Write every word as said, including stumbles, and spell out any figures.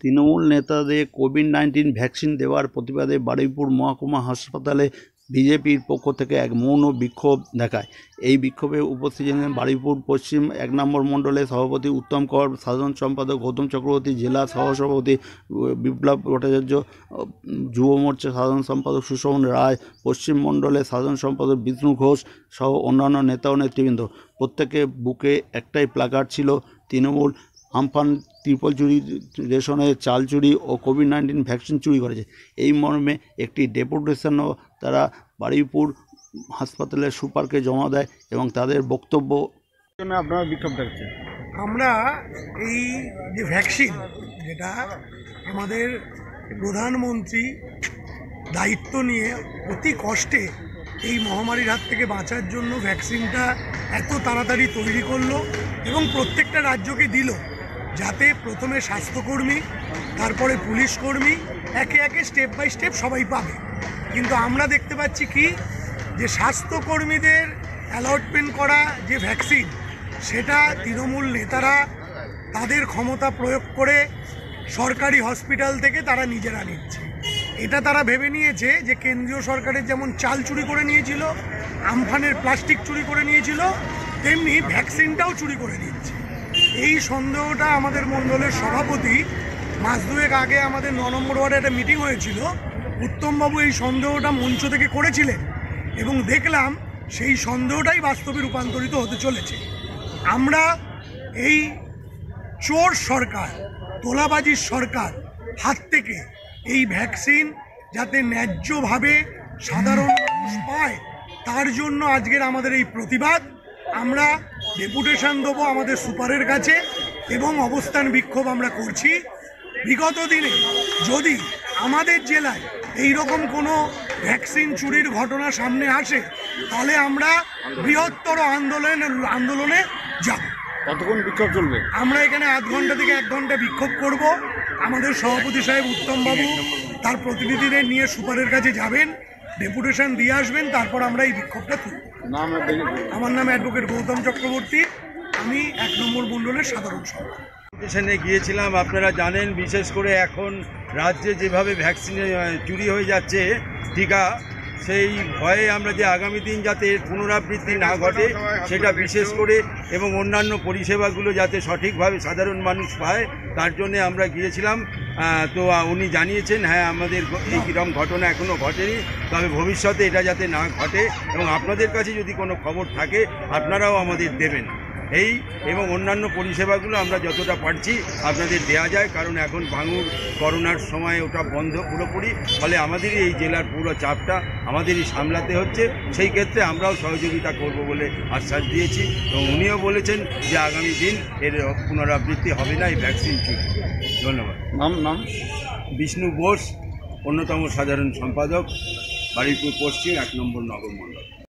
তৃণমূল নেতাদের Covid nineteen vaccine দেওয়ার প্রতিবাদে বারুইপুর মহকুমা হাসপাতালে বিজেপির পক্ষ থেকে এক মৌন বিক্ষোভ দেখায়। এই বিক্ষোভে উপস্থিত ছিলেন বারুইপুর পশ্চিম এক নম্বর মণ্ডলের সভাপতি উত্তম কর, সাধারণ সম্পাদক গৌতম চক্রবর্তী, জেলা সহসভাপতি বিপ্লব ভট্টাচার্য, যুব মোর্চা সাধারণ সম্পাদক সুশোভন রায়, পশ্চিম মণ্ডলের সাধারণ সম্পাদক বিষ্ণু ঘোষ সহ অন্যান্য নেতা ও নেতৃবৃন্দ। প্রত্যেকে বুকে একটাই প্ল্যাকার্ড ছিল, তৃণমূল আমফান ত্রিপল চুরি, রেশনের চাল চুরি ও কোভিড নাইন্টিন ভ্যাকসিন চুরি করেছে। এই মর্মে একটি ডেপুটেশনও তারা বারুইপুর হাসপাতালের সুপারকে জমা দেয় এবং তাদের বক্তব্য আপনারা বিক্ষোভ দেখছেন। আমরা এই যে ভ্যাকসিন, যেটা আমাদের প্রধানমন্ত্রী দায়িত্ব নিয়ে অতি কষ্টে এই মহামারীর হাত থেকে বাঁচার জন্য ভ্যাকসিনটা এত তাড়াতাড়ি তৈরি করলো এবং প্রত্যেকটা রাজ্যকে দিল, যাতে প্রথমে স্বাস্থ্যকর্মী, তারপরে পুলিশ কর্মী, একে একে স্টেপ বাই স্টেপ সবাই পাবে। কিন্তু আমরা দেখতে পাচ্ছি কি, যে স্বাস্থ্যকর্মীদের অ্যালটমেন্ট করা যে ভ্যাকসিন, সেটা তৃণমূল নেতারা তাদের ক্ষমতা প্রয়োগ করে সরকারি হসপিটাল থেকে তারা নিজেরা নিচ্ছে। এটা তারা ভেবে নিয়েছে যে কেন্দ্রীয় সরকারের যেমন চাল চুরি করে নিয়েছিল, আমফানের প্লাস্টিক চুরি করে নিয়েছিল, তেমনি ভ্যাকসিনটাও চুরি করে নিচ্ছে। এই সন্দেহটা আমাদের মণ্ডলের সভাপতি মাস দুয়েক আগে আমাদের ন নম্বর ওয়ার্ডে একটা মিটিং হয়েছিল, উত্তমবাবু এই সন্দেহটা মঞ্চ থেকে করেছিলেন এবং দেখলাম সেই সন্দেহটাই বাস্তবে রূপান্তরিত হতে চলেছে। আমরা এই চোর সরকার, তোলাবাজির সরকার হাত থেকে এই ভ্যাকসিন যাতে ন্যায্যভাবে সাধারণ মানুষ পায়, তার জন্য আজকের আমাদের এই প্রতিবাদ। আমরা ডেপুটেশন দেবো আমাদের সুপারের কাছে এবং অবস্থান বিক্ষোভ আমরা করছি। বিগত দিনে যদি আমাদের জেলায় এই রকম কোনো ভ্যাকসিন চুরির ঘটনা সামনে আসে, তাহলে আমরা বৃহত্তর আন্দোলন আন্দোলনে যাব। কতক্ষণ বিক্ষোভ চলবে? আমরা এখানে আধ ঘন্টা থেকে এক ঘন্টা বিক্ষোভ করব। আমাদের সভাপতি সাহেব উত্তমবাবু তার প্রতিনিধিদের নিয়ে সুপারের কাছে যাবেন, ডেপুটেশন দিয়ে আসবেন, তারপর আমরা এই বিক্ষোভটা তুলব। আমার নাম অ্যাডভোকেট গৌতম চক্রবর্তী, আমি এক নম্বর মণ্ডলের সাধারণ সম্পাদক। স্টেশনে গিয়েছিলাম, আপনারা জানেন, বিশেষ করে এখন রাজ্যে যেভাবে ভ্যাকসিন চুরি হয়ে যাচ্ছে টিকা, সেই ভয়ে আমরা যে আগামী দিন যাতে পুনরাবৃত্তি না ঘটে সেটা বিশেষ করে এবং অন্যান্য পরিষেবাগুলো যাতে সঠিকভাবে সাধারণ মানুষ পায়, তার জন্যে আমরা গিয়েছিলাম। তো উনি জানিয়েছেন হ্যাঁ আমাদের এই কিরকম ঘটনা এখনও ঘটেনি, তবে ভবিষ্যতে এটা যাতে না ঘটে এবং আপনাদের কাছে যদি কোনো খবর থাকে আপনারাও আমাদের দেবেন। এই এবং অন্যান্য পরিষেবাগুলো আমরা যতটা পারছি আপনাদের দেয়া যায়, কারণ এখন ভাঙুর করোনার সময় ওটা বন্ধ পুরোপুরি, ফলে আমাদেরই এই জেলার পুরো চাপটা আমাদেরই সামলাতে হচ্ছে। সেই ক্ষেত্রে আমরাও সহযোগিতা করব বলে আশ্বাস দিয়েছি এবং উনিও বলেছেন যে আগামী দিন এর পুনরাবৃত্তি হবে না এই ভ্যাকসিন চুরি। ধন্যবাদ। নাম নাম বিষ্ণু ঘোষ, অন্যতম সাধারণ সম্পাদক, বারুইপুর পশ্চিম এক নম্বর নগর মণ্ডল।